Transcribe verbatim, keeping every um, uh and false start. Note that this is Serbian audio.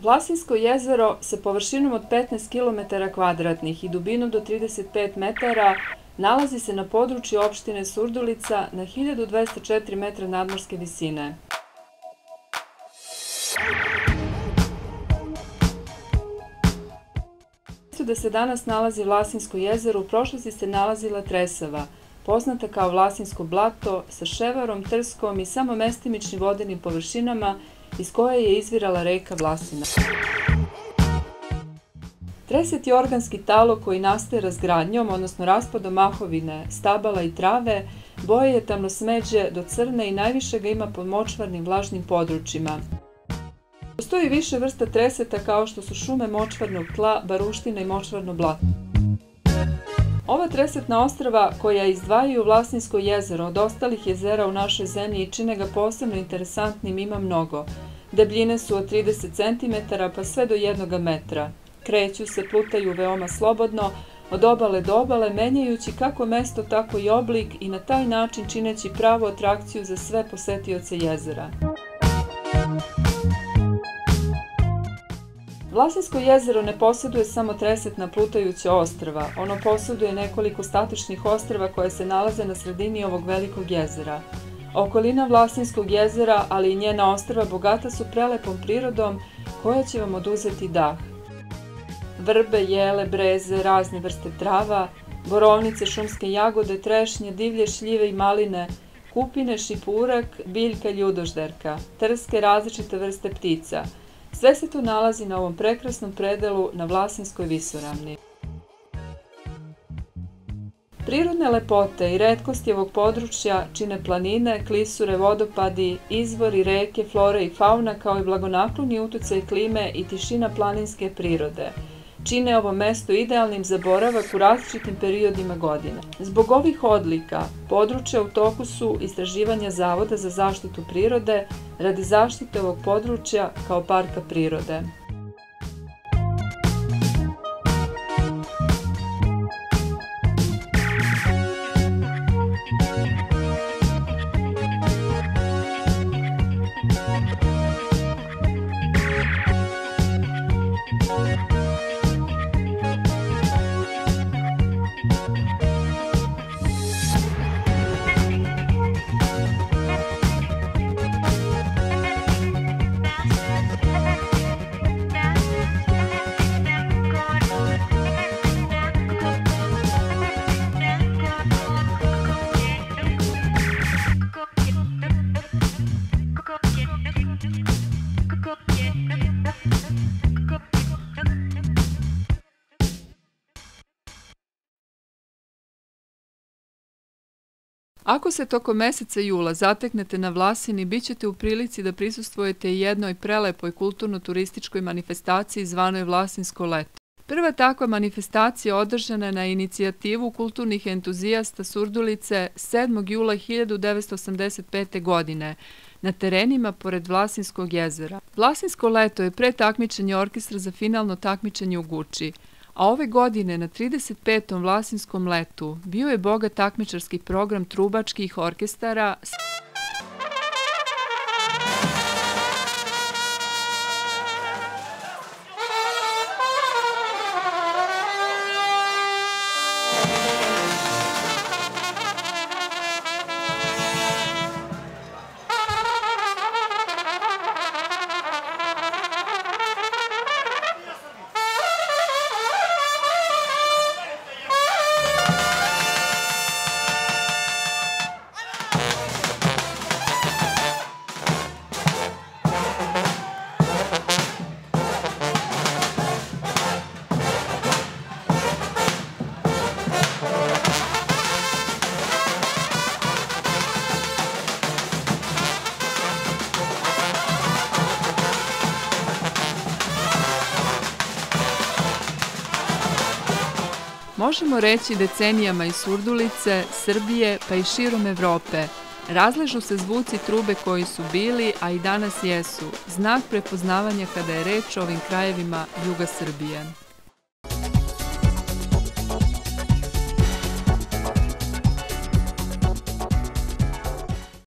Vlasinsko jezero sa površinom od petnaest kilometara kvadratnih i dubinom do trideset pet metara nalazi se na području opštine Surdulica na hiljadu dvesta četiri metra nadmorske visine. Mjesto gde se danas nalazi Vlasinsko jezero u prošlosti se nalazila Tresava, poznata kao Vlasinsko blato, sa ševarom, trskom i samo mestimičnim vodenim površinama iz koje je izvirala reka Vlasina. Treset je organski talog koji nastaje razgradnjom, odnosno raspadom mahovine, stabala i trave, boje je tamnosmeđe do crne i najviše ga ima po močvarnim vlažnim područjima. Postoji više vrsta treseta kao što su šume močvarnog tla, baruština i močvarno blato. Ova tresetna ostrva koja izdvajaju Vlasinsko jezero od ostalih jezera u našoj zemlji i čine ga posebno interesantnim ima mnogo. Debljine su od trideset centimetara pa sve do jednoga metra. Kreću se, plutaju veoma slobodno, od obale do obale, menjajući kako mesto, tako i oblik i na taj način čineći pravu atrakciju za sve posetioce jezera. Vlasinsko jezero ne posjeduje samo tresetna plutajuća ostrva, ono posjeduje nekoliko statičnih ostrva koje se nalaze na sredini ovog velikog jezera. Okolina Vlasinskog jezera, ali i njena ostrva bogata su prelepom prirodom koja će vam oduzeti dah. Vrbe, jele, breze, razne vrste trava, borovnice, šumske jagode, trešnje, divlje šljive i maline, kupine, šipurak, biljka, ljudožderka, trske, različite vrste ptica. Sve se to nalazi na ovom prekrasnom predelu na Vlasinskoj visoravni. Prirodne lepote i retkosti ovog područja čine planine, klisure, vodopadi, izvori, reke, flora i fauna kao i blagonakloni uticaj klime i tišina planinske prirode. Čine ovo mesto idealnim za boravak u različitim periodima godine. Zbog ovih odlika, područja u toku su istraživanja Zavoda za zaštitu prirode radi zaštite ovog područja kao parka prirode. Ako se tokom meseca jula zateknete na Vlasini, bit ćete u prilici da prisustvujete jednoj prelepoj kulturno-turističkoj manifestaciji zvanoj Vlasinsko leto. Prva takva manifestacija održana je na inicijativu kulturnih entuzijasta Surdulice sedmog jula hiljadu devetsto osamdeset pete. godine na terenima pored Vlasinskog jezera. Vlasinsko leto je pre takmičenja orkestra za finalno takmičenje u Guči, a ove godine na trideset petom Vlasinskom letu bio je bogat takmičarski program trubačkih orkestara. Možemo reći decenijama iz Surdulice, Srbije pa i širom Evrope razležu se zvuci trube koji su bili, a i danas jesu, znak prepoznavanja kada je reč o ovim krajevima juga Srbije.